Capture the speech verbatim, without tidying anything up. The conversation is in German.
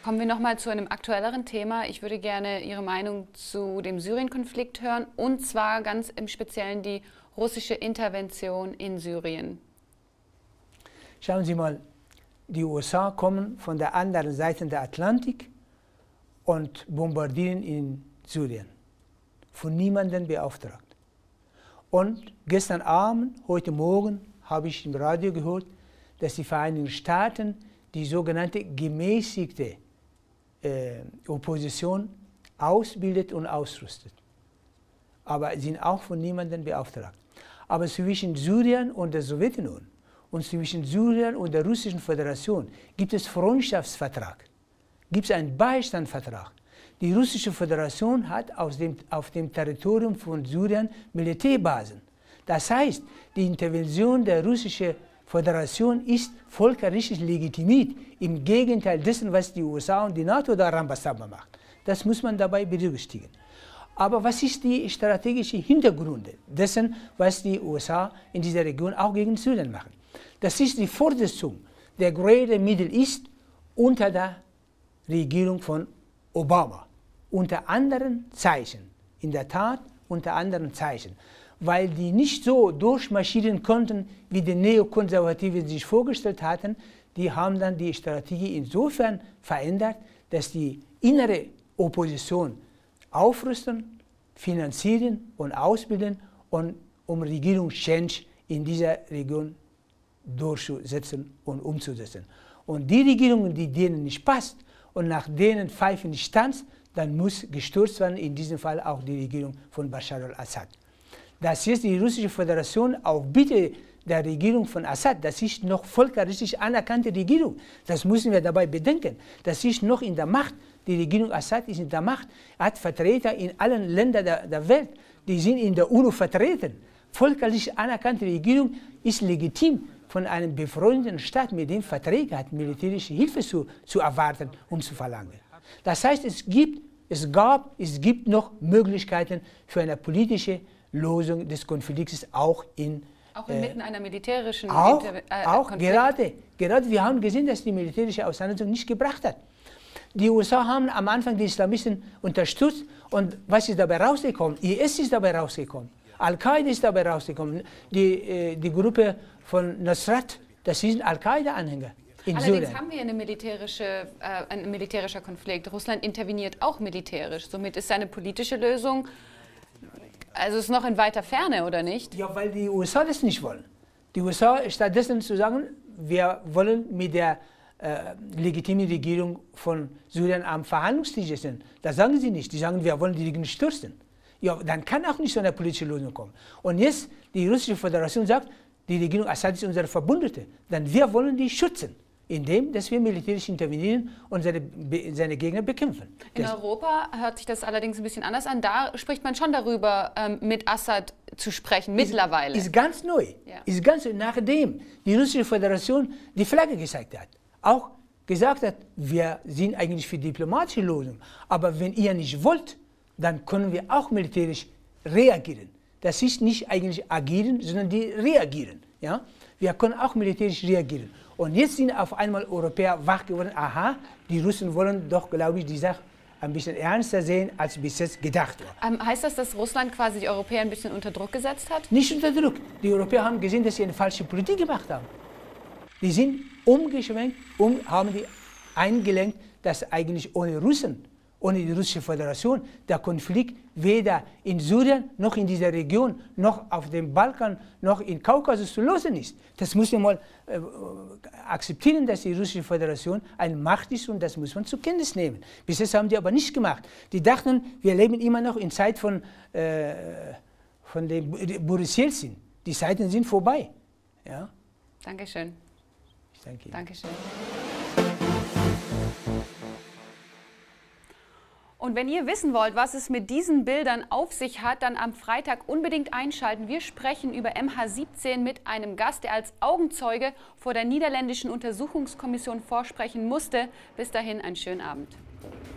Kommen wir noch mal zu einem aktuelleren Thema. Ich würde gerne Ihre Meinung zu dem Syrien-Konflikt hören, und zwar ganz im Speziellen die russische Intervention in Syrien. Schauen Sie mal, die U S A kommen von der anderen Seite der Atlantik und bombardieren in Syrien. Von niemandem beauftragt. Und gestern Abend, heute Morgen, habe ich im Radio gehört, dass die Vereinigten Staaten die sogenannte gemäßigte äh, Opposition ausbildet und ausrüstet. Aber sind auch von niemandem beauftragt. Aber zwischen Syrien und der Sowjetunion und zwischen Syrien und der Russischen Föderation gibt es Freundschaftsvertrag, gibt es einen Beistandsvertrag. Die Russische Föderation hat aus dem, auf dem Territorium von Syrien Militärbasen. Das heißt, die Intervention der Russischen Föderation ist völkerrechtlich legitimiert, im Gegenteil dessen, was die U S A und die NATO da Rambazamba macht. Das muss man dabei berücksichtigen. Aber was ist die strategische Hintergrund dessen, was die U S A in dieser Region auch gegen Syrien machen? Das ist die Fortsetzung der Greater Middle East unter der Regierung von Obama. Unter anderen Zeichen, in der Tat unter anderen Zeichen. Weil die nicht so durchmarschieren konnten, wie die Neokonservativen sich vorgestellt hatten, die haben dann die Strategie insofern verändert, dass die innere Opposition aufrüsten, finanzieren und ausbilden, und um Regierungschange in dieser Region durchzusetzen und umzusetzen. Und die Regierungen, die denen nicht passt und nach denen pfeifen nicht tanzt, dann muss gestürzt werden, in diesem Fall auch die Regierung von Bashar al-Assad. Dass jetzt die Russische Föderation auf Bitte der Regierung von Assad, das ist noch völkerrechtlich anerkannte Regierung, das müssen wir dabei bedenken, das ist noch in der Macht, die Regierung Assad ist in der Macht, hat Vertreter in allen Ländern der, der Welt, die sind in der UNO vertreten. Völkerlich anerkannte Regierung ist legitim von einem befreundeten Staat, mit dem Verträge hat, militärische Hilfe zu, zu erwarten und zu verlangen. Das heißt, es gibt, es gab, es gibt noch Möglichkeiten für eine politische Lösung des Konflikts auch in Auch inmitten äh, einer militärischen auch, Inter äh, auch gerade, gerade, wir haben gesehen, dass die militärische Auseinandersetzung nicht gebracht hat. Die U S A haben am Anfang die Islamisten unterstützt, und was ist dabei rausgekommen? I S ist dabei rausgekommen, Al-Qaida ist dabei rausgekommen, die, äh, die Gruppe von Nusrat, das sind Al-Qaida-Anhänger. Allerdings Syrien. haben wir eine militärische, äh, ein militärischer Konflikt. Russland interveniert auch militärisch. Somit ist eine politische Lösung, also ist noch in weiter Ferne, oder nicht? Ja, weil die U S A das nicht wollen. Die U S A stattdessen zu sagen, wir wollen mit der äh, legitimen Regierung von Syrien am Verhandlungstisch sitzen. Das sagen sie nicht. Die sagen, wir wollen die Regierung stürzen. Ja, dann kann auch nicht so eine politische Lösung kommen. Und jetzt die Russische Föderation sagt, die Regierung Assad ist unsere Verbündete. Dann wir wollen die schützen, indem dass wir militärisch intervenieren und seine, seine Gegner bekämpfen. In das Europa hört sich das allerdings ein bisschen anders an. Da spricht man schon darüber, ähm, mit Assad zu sprechen, mittlerweile. Ist, ist ganz neu. Ja. Ist ganz neu, nachdem die Russische Föderation die Flagge gezeigt hat. Auch gesagt hat, wir sind eigentlich für diplomatische Lösungen. Aber wenn ihr nicht wollt, dann können wir auch militärisch reagieren. Das ist nicht eigentlich agieren, sondern die reagieren. Ja? Wir können auch militärisch reagieren. Und jetzt sind auf einmal Europäer wach geworden, aha, die Russen wollen doch, glaube ich, die Sache ein bisschen ernster sehen, als bis jetzt gedacht war. Ähm, heißt das, dass Russland quasi die Europäer ein bisschen unter Druck gesetzt hat? Nicht unter Druck. Die Europäer haben gesehen, dass sie eine falsche Politik gemacht haben. Die sind umgeschwenkt und haben die eingelenkt, dass eigentlich ohne Russen, ohne die Russische Föderation, der Konflikt weder in Syrien, noch in dieser Region, noch auf dem Balkan, noch in Kaukasus zu lösen ist. Das muss man mal äh, akzeptieren, dass die Russische Föderation eine Macht ist, und das muss man zur Kenntnis nehmen. Bis jetzt haben die aber nicht gemacht. Die dachten, wir leben immer noch in Zeit von, äh, von dem Boris Jelzin. Die Zeiten sind vorbei. Ja? Dankeschön. Ich danke Ihnen. Dankeschön. Und wenn ihr wissen wollt, was es mit diesen Bildern auf sich hat, dann am Freitag unbedingt einschalten. Wir sprechen über M H siebzehn mit einem Gast, der als Augenzeuge vor der niederländischen Untersuchungskommission vorsprechen musste. Bis dahin einen schönen Abend.